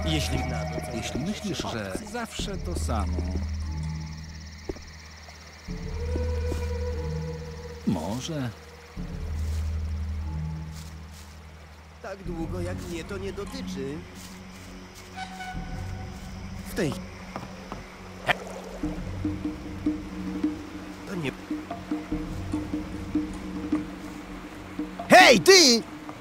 Jeśli myślisz, że zawsze to samo... Może... Tak długo jak mnie to nie dotyczy. W tej... To nie... Hej, ty!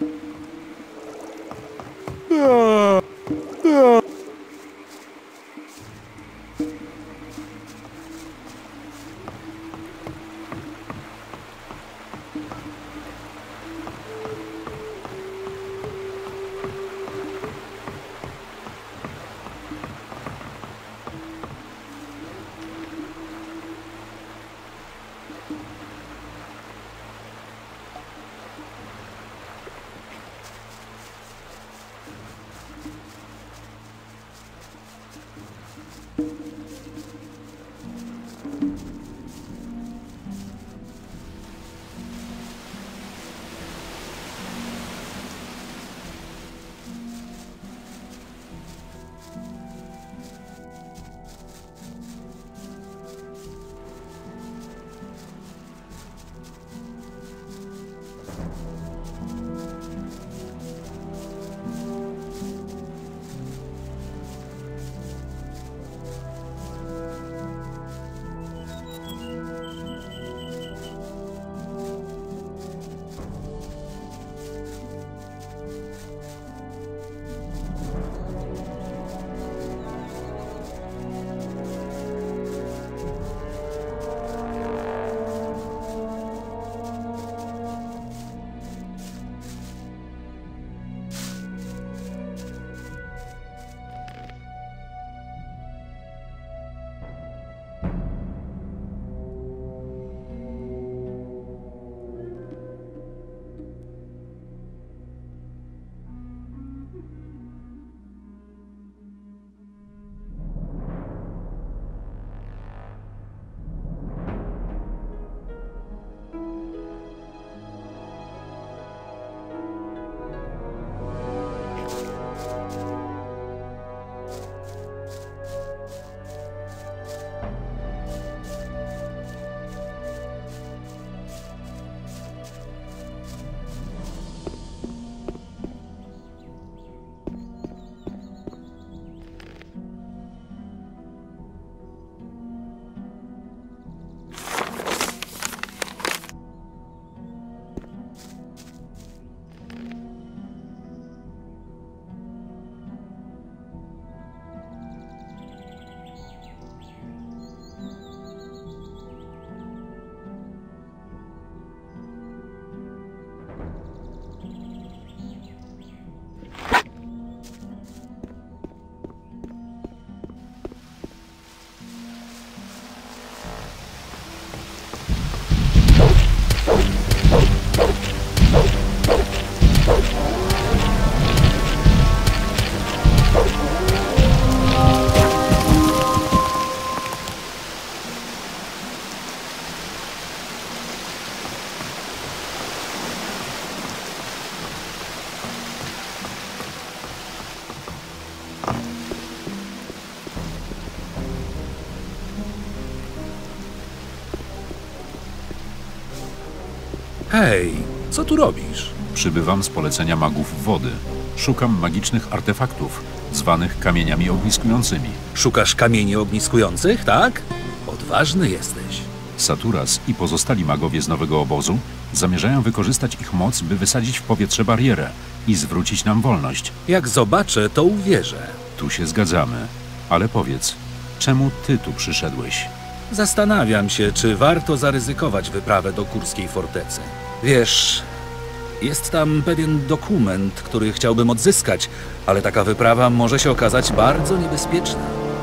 Hej, co tu robisz? Przybywam z polecenia magów wody. Szukam magicznych artefaktów, zwanych kamieniami ogniskującymi. Szukasz kamieni ogniskujących, tak? Odważny jesteś. Saturas i pozostali magowie z nowego obozu zamierzają wykorzystać ich moc, by wysadzić w powietrze barierę i zwrócić nam wolność. Jak zobaczę, to uwierzę. Tu się zgadzamy. Ale powiedz, czemu ty tu przyszedłeś? Zastanawiam się, czy warto zaryzykować wyprawę do Kurskiej Fortecy. Wiesz, jest tam pewien dokument, który chciałbym odzyskać, ale taka wyprawa może się okazać bardzo niebezpieczna.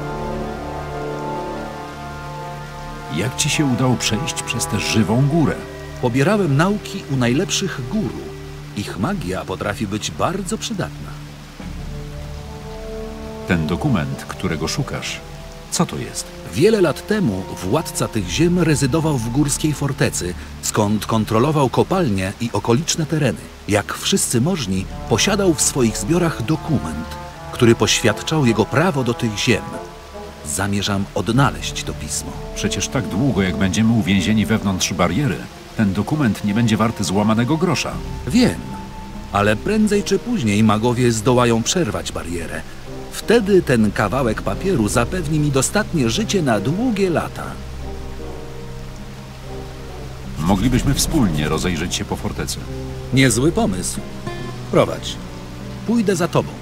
Jak ci się udało przejść przez tę żywą górę? Pobierałem nauki u najlepszych guru. Ich magia potrafi być bardzo przydatna. Ten dokument, którego szukasz, co to jest? Wiele lat temu władca tych ziem rezydował w Górskiej Fortecy, skąd kontrolował kopalnie i okoliczne tereny. Jak wszyscy możni, posiadał w swoich zbiorach dokument. który poświadczał jego prawo do tych ziem. Zamierzam odnaleźć to pismo. Przecież tak długo, jak będziemy uwięzieni wewnątrz bariery, ten dokument nie będzie warty złamanego grosza. Wiem, ale prędzej czy później magowie zdołają przerwać barierę. Wtedy ten kawałek papieru zapewni mi dostatnie życie na długie lata. Moglibyśmy wspólnie rozejrzeć się po fortecy. Niezły pomysł. Prowadź. Pójdę za tobą.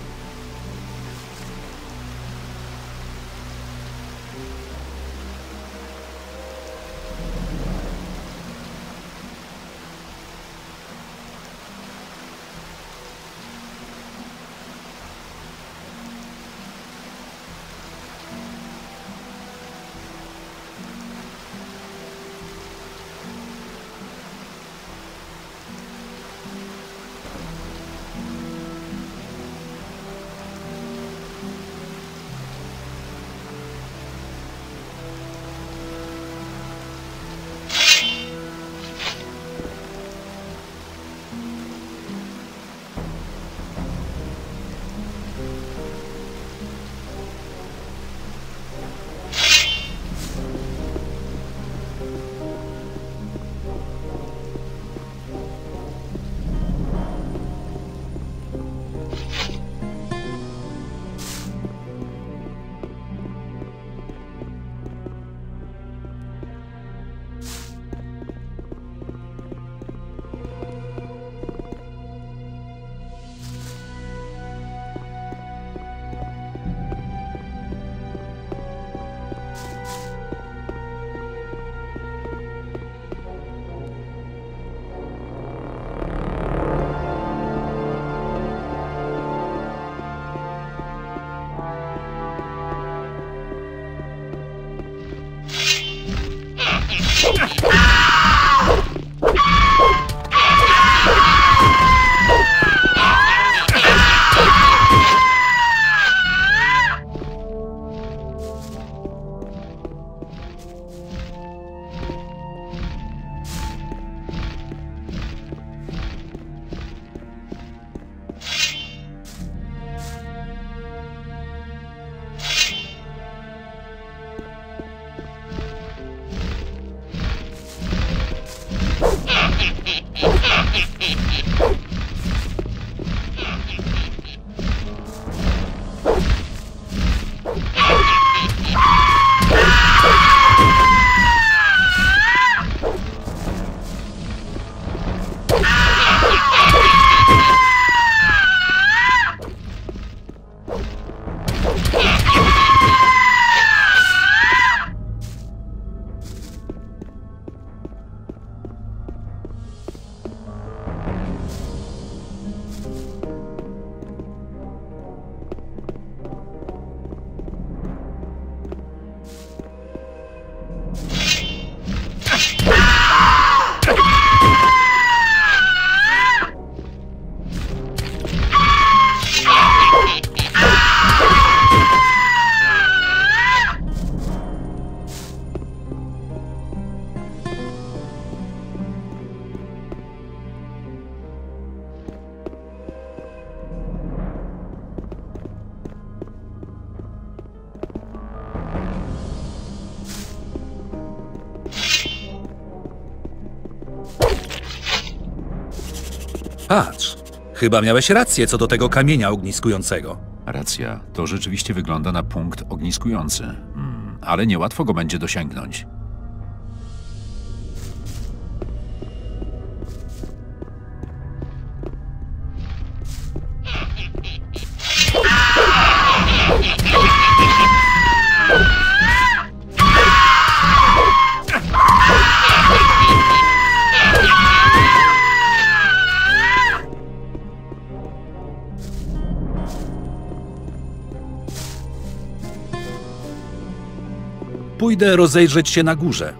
Patrz, chyba miałeś rację co do tego kamienia ogniskującego. Racja, to rzeczywiście wygląda na punkt ogniskujący. Ale niełatwo go będzie dosięgnąć. Pójdę rozejrzeć się na górze.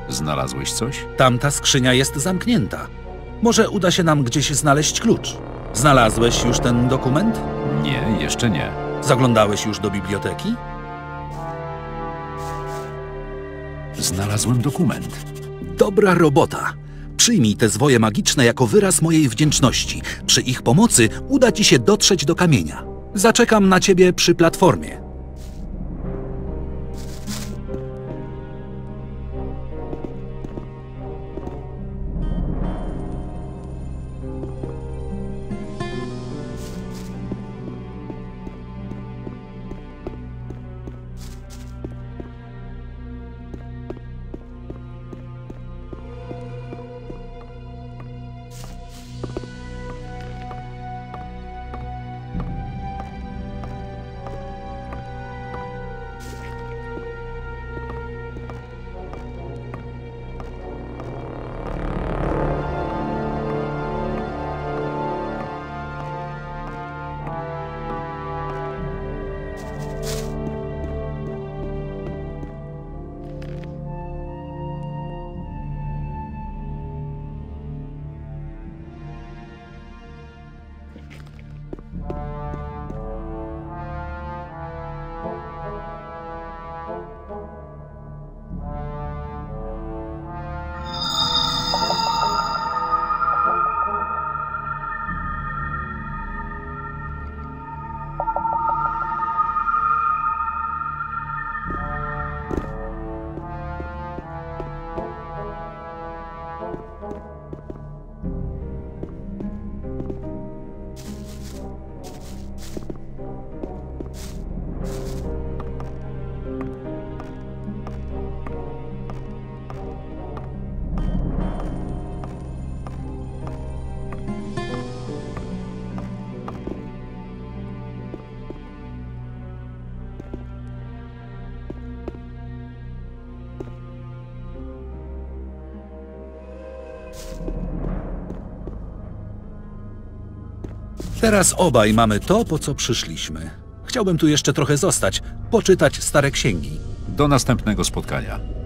Znalazłeś coś? Tamta skrzynia jest zamknięta. Może uda się nam gdzieś znaleźć klucz. Znalazłeś już ten dokument? Nie, jeszcze nie. Zaglądałeś już do biblioteki? Znalazłem dokument. Dobra robota. Przyjmij te zwoje magiczne jako wyraz mojej wdzięczności. Przy ich pomocy uda ci się dotrzeć do kamienia. Zaczekam na ciebie przy platformie. Teraz obaj mamy to, po co przyszliśmy. Chciałbym tu jeszcze trochę zostać, poczytać stare księgi. Do następnego spotkania.